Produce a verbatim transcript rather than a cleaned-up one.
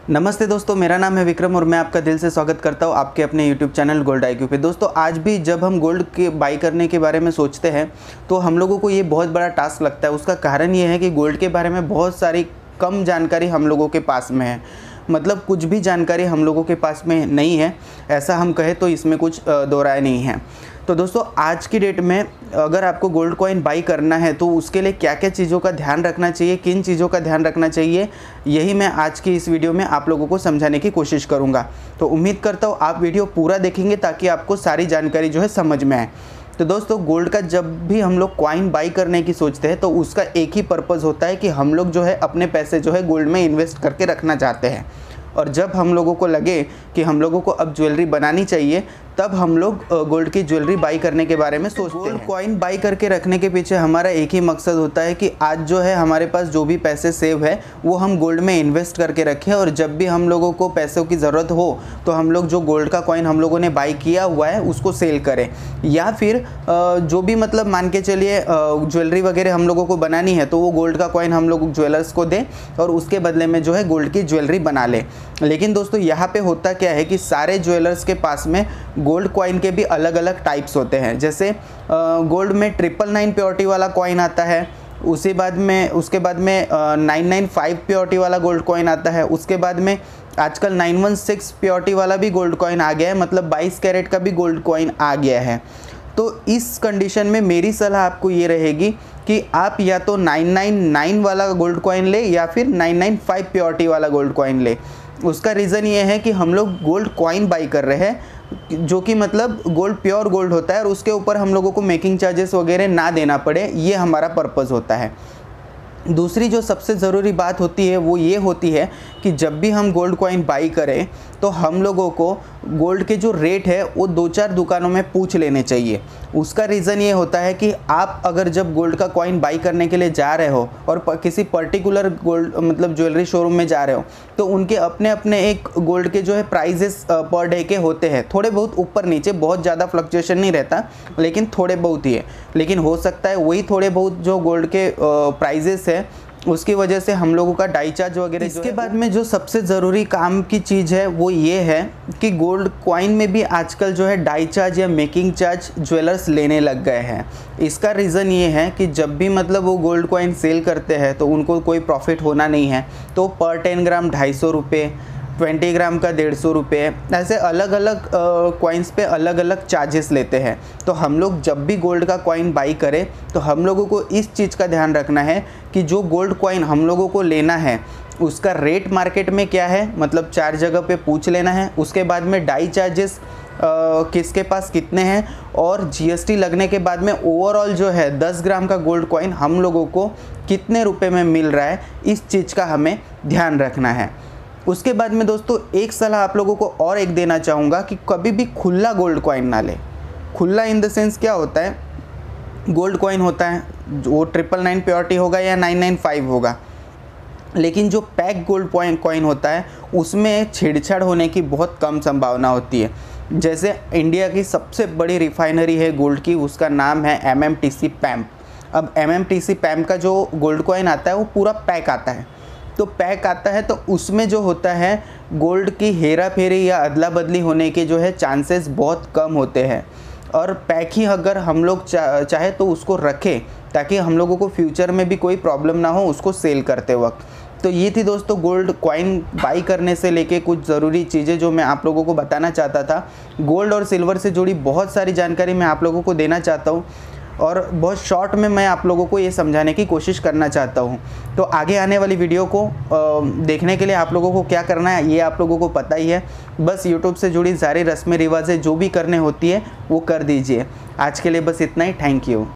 नमस्ते दोस्तों, मेरा नाम है विक्रम और मैं आपका दिल से स्वागत करता हूं आपके अपने YouTube channel gold I Q पे। दोस्तों, आज भी जब हम गोल्ड के बाई करने के बारे में सोचते हैं तो हम लोगों को ये बहुत बड़ा टास्क लगता है। उसका कारण ये है कि गोल्ड के बारे में बहुत सारी कम जानकारी हम लोगों के पास में है, मतलब कुछ भी जानकारी हम लोगों के पास में नहीं है, ऐसा हम कहें तो इसमें कुछ दो राय नहीं है। तो दोस्तों, आज की डेट में अगर आपको गोल्ड कॉइन बाई करना है तो उसके लिए क्या क्या चीज़ों का ध्यान रखना चाहिए, किन चीज़ों का ध्यान रखना चाहिए, यही मैं आज की इस वीडियो में आप लोगों को समझाने की कोशिश करूंगा। तो उम्मीद करता हूँ आप वीडियो पूरा देखेंगे ताकि आपको सारी जानकारी जो है समझ में आए। तो दोस्तों, गोल्ड का जब भी हम लोग कॉइन बाई करने की सोचते हैं तो उसका एक ही पर्पज़ होता है कि हम लोग जो है अपने पैसे जो है गोल्ड में इन्वेस्ट करके रखना चाहते हैं। और जब हम लोगों को लगे कि हम लोगों को अब ज्वेलरी बनानी चाहिए, तब हम लोग गोल्ड की ज्वेलरी बाई करने के बारे में सोचते हैं। गोल्ड कॉइन बाई करके रखने के पीछे हमारा एक ही मकसद होता है कि आज जो है हमारे पास जो भी पैसे सेव है वो हम गोल्ड में इन्वेस्ट करके रखें, और जब भी हम लोगों को पैसों की ज़रूरत हो तो हम लोग जो गोल्ड का कॉइन हम लोगों ने बाई किया हुआ है उसको सेल करें, या फिर जो भी मतलब मान के चलिए ज्वेलरी वगैरह हम लोगों को बनानी है तो वो गोल्ड का कॉइन हम लोग ज्वेलर्स को दें और उसके बदले में जो है गोल्ड की ज्वेलरी बना लें। लेकिन दोस्तों, यहाँ पे होता क्या है कि सारे ज्वेलर्स के पास में गोल्ड कॉइन के भी अलग अलग टाइप्स होते हैं। जैसे गोल्ड में ट्रिपल नाइन प्योरिटी वाला कॉइन आता है, उसी बाद में उसके बाद में नाइन नाइन फाइव प्योरिटी वाला गोल्ड कॉइन आता है, उसके बाद में आजकल नाइन वन सिक्स प्योरिटी वाला भी गोल्ड कॉइन आ गया है, मतलब बाईस कैरेट का भी गोल्ड कॉइन आ गया है। तो इस कंडीशन में मेरी सलाह आपको ये रहेगी कि आप या तो नाइन नाइन नाइन वाला गोल्ड कॉइन ले या फिर नाइन नाइन फाइव प्योरिटी वाला गोल्ड कॉइन ले। उसका रीज़न ये है कि हम लोग गोल्ड कॉइन बाई कर रहे हैं जो कि मतलब गोल्ड प्योर गोल्ड होता है और उसके ऊपर हम लोगों को मेकिंग चार्जेस वगैरह ना देना पड़े, ये हमारा पर्पज़ होता है। दूसरी जो सबसे ज़रूरी बात होती है वो ये होती है कि जब भी हम गोल्ड कॉइन बाई करें तो हम लोगों को गोल्ड के जो रेट है वो दो चार दुकानों में पूछ लेने चाहिए। उसका रीज़न ये होता है कि आप अगर जब गोल्ड का कॉइन बाई करने के लिए जा रहे हो और किसी पर्टिकुलर गोल्ड मतलब ज्वेलरी शोरूम में जा रहे हो तो उनके अपने अपने एक गोल्ड के जो है प्राइजेस पर डे के होते हैं, थोड़े बहुत ऊपर नीचे, बहुत ज़्यादा फ्लक्चुएशन नहीं रहता लेकिन थोड़े बहुत ही है। लेकिन हो सकता है वही थोड़े बहुत जो गोल्ड के प्राइजेस है उसकी वजह से हम लोगों का डाई चार्ज वगैरह। इसके बाद में जो सबसे ज़रूरी काम की चीज़ है वो ये है कि गोल्ड कॉइन में भी आजकल जो है डाई चार्ज या मेकिंग चार्ज ज्वेलर्स लेने लग गए हैं। इसका रीज़न ये है कि जब भी मतलब वो गोल्ड कॉइन सेल करते हैं तो उनको कोई प्रॉफिट होना नहीं है, तो पर टेन ग्राम ढाई सौ रुपये, ट्वेंटी ग्राम का डेढ़ सौ रुपये, ऐसे अलग अलग कॉइन्स पे अलग अलग चार्जेस लेते हैं। तो हम लोग जब भी गोल्ड का कॉइन बाई करें तो हम लोगों को इस चीज़ का ध्यान रखना है कि जो गोल्ड कॉइन हम लोगों को लेना है उसका रेट मार्केट में क्या है, मतलब चार जगह पे पूछ लेना है। उसके बाद में डाई चार्जेस किसके पास कितने हैं और जीएसटी लगने के बाद में ओवरऑल जो है दस ग्राम का गोल्ड कॉइन हम लोगों को कितने रुपए में मिल रहा है, इस चीज़ का हमें ध्यान रखना है। उसके बाद में दोस्तों, एक सलाह आप लोगों को और एक देना चाहूँगा कि कभी भी खुला गोल्ड कॉइन ना ले। खुला इन द सेंस क्या होता है, गोल्ड कॉइन होता है वो ट्रिपल नाइन प्योरिटी होगा या नाइन नाइन फाइव होगा, लेकिन जो पैक गोल्ड कॉइन होता है उसमें छेड़छाड़ होने की बहुत कम संभावना होती है। जैसे इंडिया की सबसे बड़ी रिफाइनरी है गोल्ड की, उसका नाम है M M T C PAMP. अब M M T C PAMP का जो गोल्ड कॉइन आता है वो पूरा पैक आता है, तो पैक आता है तो उसमें जो होता है गोल्ड की हेरा फेरी या अदला बदली होने के जो है चांसेस बहुत कम होते हैं। और पैक ही अगर हम लोग चा, चाहे तो उसको रखें ताकि हम लोगों को फ्यूचर में भी कोई प्रॉब्लम ना हो उसको सेल करते वक्त। तो ये थी दोस्तों गोल्ड कॉइन बाई करने से लेके कुछ ज़रूरी चीज़ें जो मैं आप लोगों को बताना चाहता था। गोल्ड और सिल्वर से जुड़ी बहुत सारी जानकारी मैं आप लोगों को देना चाहता हूँ और बहुत शॉर्ट में मैं आप लोगों को ये समझाने की कोशिश करना चाहता हूँ। तो आगे आने वाली वीडियो को देखने के लिए आप लोगों को क्या करना है ये आप लोगों को पता ही है। बस यूट्यूब से जुड़ी सारी रस्में रिवाजें जो भी करने होती है वो कर दीजिए। आज के लिए बस इतना ही। Thank you.